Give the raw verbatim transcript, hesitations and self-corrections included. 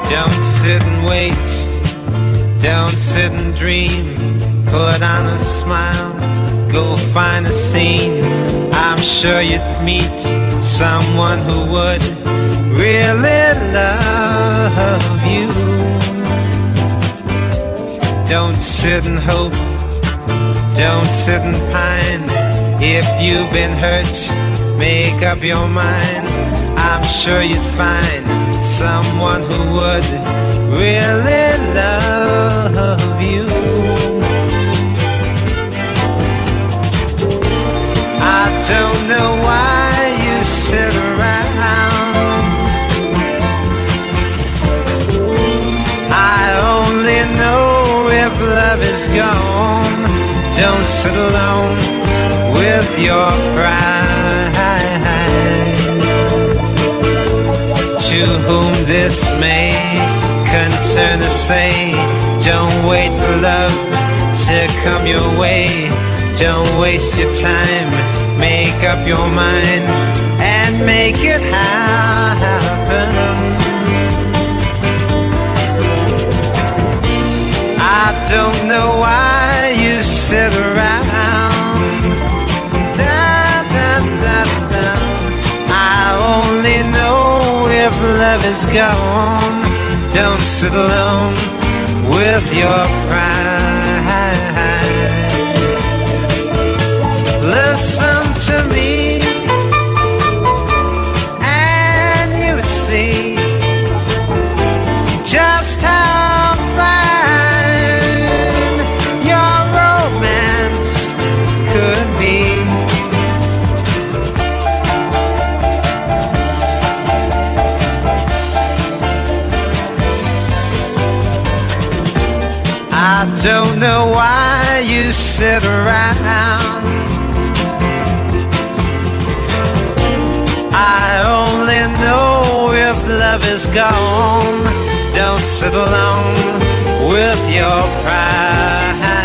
Don't sit and wait, don't sit and dream. Put on a smile, go find a scene. I'm sure you'd meet someone who would really love you. Don't sit and hope, don't sit and pine. If you've been hurt, make up your mind. I'm sure you'd find someone who would really love you. I don't know why you sit around. I only know if love is gone. Don't sit alone with your pride. To whom this may concern us, say, don't wait for love to come your way. Don't waste your time, make up your mind and make it happen. I don't know why you sit around. Da, da, da, da. I only know if love is gone. Don't sit alone with your pride. Listen to me, and you would see just how fine your romance could be. I don't know why you sit around. I only know if love is gone. Don't sit alone with your pride.